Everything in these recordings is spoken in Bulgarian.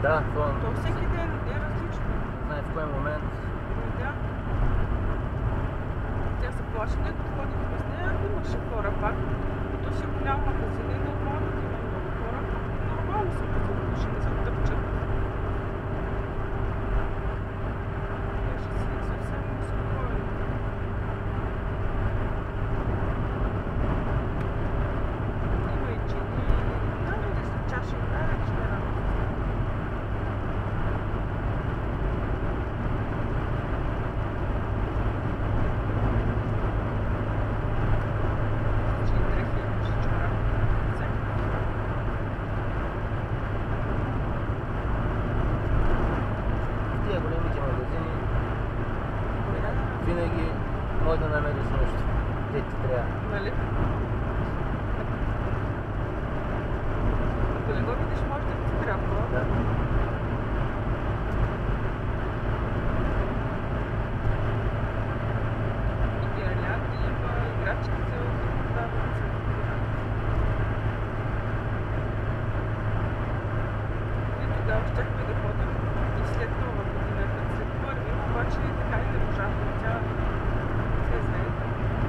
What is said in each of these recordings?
Да, То всеки ден е различно. знае в кой момент. Да. Тя се плаши, не ходи през нея, имаше хора пак. То си голям магазин и нормално да има много хора. Нормално се пътуват, машини се тъпчат. Беше си съвсем спокойно. Има и чини, нали ли са чаши, най-различни работи. Тия големите магазини винаги може да намериш нещо, де ти трябва. Нали? Ако не го видиш, може да ти трябва. Да. И гирлянди има, играчки се продават. И тогава щяхме да ходим и след нова година, след първи, обаче така и не можахме. Тя се заета.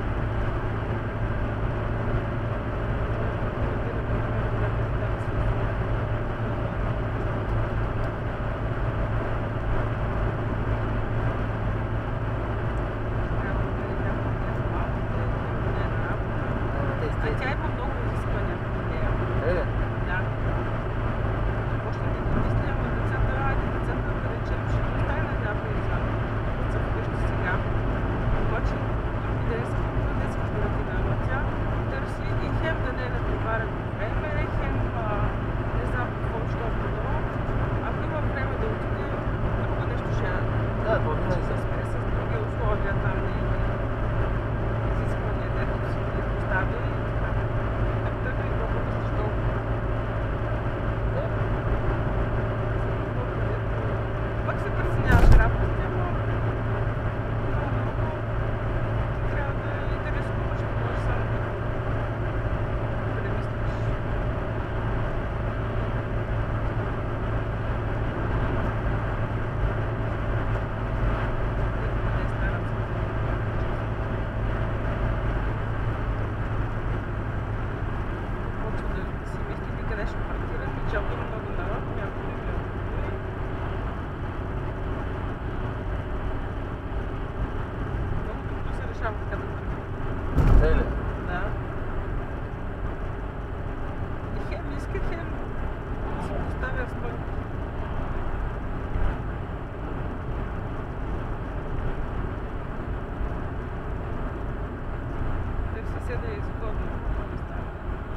А тя има много изисквания към нея. Да. Почна да ги мисля, ама децата, децата да речем, ще остане някой извън. Деца вкъщи сега. Обаче други ден са в детската градина, но тя търси и хем да не е натоварено време, хем не знам какво ще било. Ако има време да отиде, друго нещо ще Да, това винаги се спре с други условия там и изисквания, дето си ги постави. Тъпка и колко да си толкова. Пък се преценяваш работа, няма много. Трябва да рискуваш, не можеш само да премислиш. Не старам се. Почва да си мисли къде ще паркирам и чакам много народ, някой не гледа. Много трудно се решава така да тръгне. Те ли? Да. И хем иска, хем си поставя спънки. Те в съседа е изгодно, какво не става.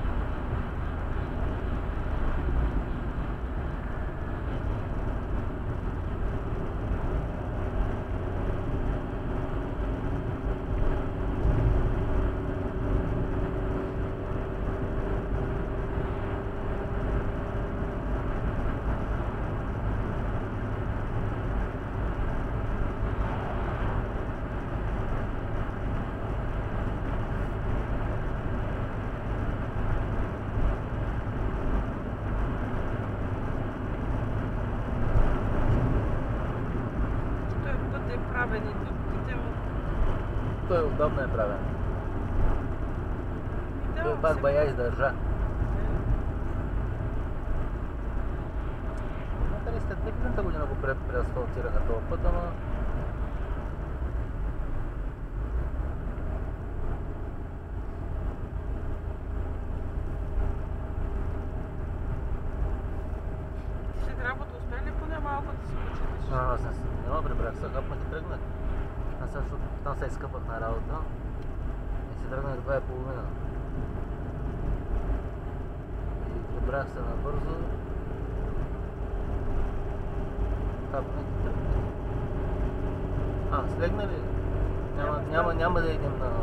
Той път е правен и дупките му. Той удобно е правен. Да, Той пак бая издържа. Дали след 2000-та година го преасфалтираха този път, ама след работа успя ли поне малко да се почетиш? аз не ме прибрах, сега хапнах и тръгнах. Аз също там се изкъпах на работа и се тръгнах 2:30. И прибрах се набързо. Хапнах и тръгнах. Слегна ли? Няма да идем на...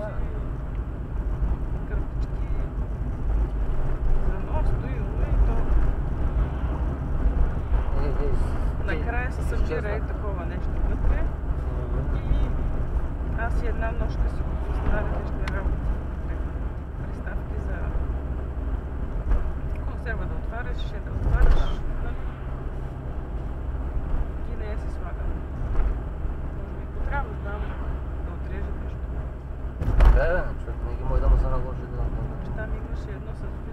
кърпички, за нос, и то. Накрая се събира и такова нещо вътре. И аз и една нощка си го поставя лични работи. Приставки за консерва да отваряш, да отваряш. И не си слагам. Може би потрябва да отрежа нещо. Да, защото не ги може да му се наложи да... Там имаше едно с